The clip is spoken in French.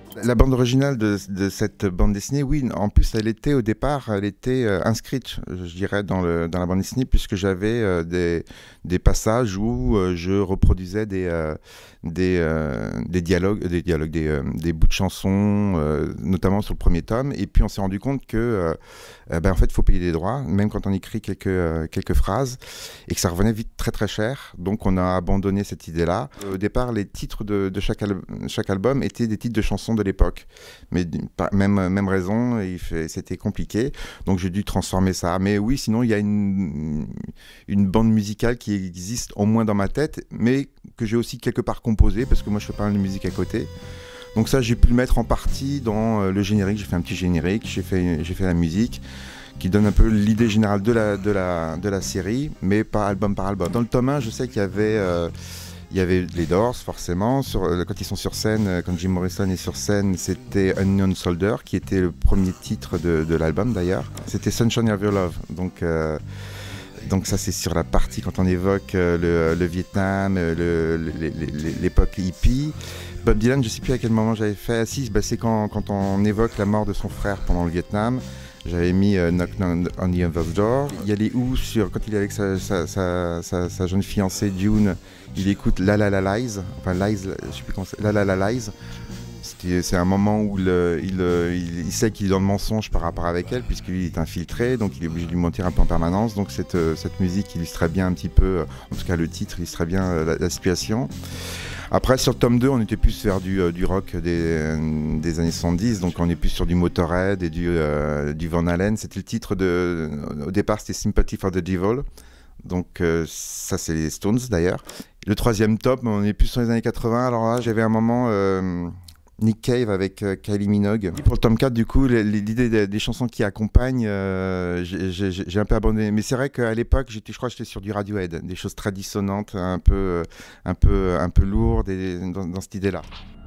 La bande originale de cette bande dessinée, oui, en plus elle était au départ, elle était inscrite, je dirais, dans la bande dessinée, puisque j'avais des passages où je reproduisais des bouts de chansons, notamment sur le premier tome, et puis on s'est rendu compte que en fait il faut payer des droits, même quand on écrit quelques phrases, et que ça revenait vite très très cher, donc on a abandonné cette idée-là. Au départ, les titres de chaque album étaient des titres de chansons de l'époque, mais même raison, c'était compliqué, donc j'ai dû transformer ça. Mais oui, sinon il y a une bande musicale qui existe au moins dans ma tête, mais que j'ai aussi quelque part composée, parce que moi je fais pas mal de musique à côté. Donc ça, j'ai pu le mettre en partie dans le générique. J'ai fait un petit générique, j'ai fait la musique qui donne un peu l'idée générale de la série, mais pas album par album. Dans le tome 1, je sais il y avait les Doors, forcément. Quand ils sont sur scène, quand Jim Morrison est sur scène, c'était Unknown Soldier, qui était le premier titre de l'album d'ailleurs. C'était Sunshine of Your Love. Donc ça, c'est sur la partie quand on évoque le Vietnam, l'époque hippie. Bob Dylan, je ne sais plus à quel moment j'avais fait. Si, c'est quand on évoque la mort de son frère pendant le Vietnam. J'avais mis Knock on the Other's Door. Il y a les Who quand il est avec sa jeune fiancée Dune, il écoute La La La Lies, enfin Lies, je sais plus comment c'est, La La La Lies. C'est un moment où il sait qu'il est dans le mensonge par rapport avec elle, puisqu'il est infiltré, donc il est obligé de lui mentir un peu en permanence. Donc cette musique illustrait bien un petit peu, en tout cas le titre illustrait bien la situation. Après, sur le tome 2, on était plus vers du rock des années 70, donc on est plus sur du Motorhead et du Van Halen. C'était le titre au départ, c'était Sympathy for the Devil. Donc ça, c'est les Stones d'ailleurs. Le troisième tome, on est plus sur les années 80. Alors là, j'avais un moment Nick Cave avec Kylie Minogue. Pour le tome 4, du coup, l'idée des chansons qui accompagnent, j'ai un peu abandonné. Mais c'est vrai qu'à l'époque, je crois que j'étais sur du Radiohead, des choses très dissonantes, un peu lourdes, dans cette idée-là.